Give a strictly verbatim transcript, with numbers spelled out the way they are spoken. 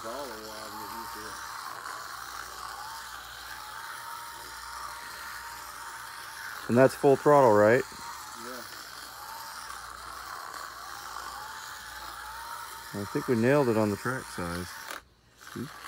take all a while to get used to it. And that's full throttle, right? Yeah. I think we nailed it on the track size. Oops.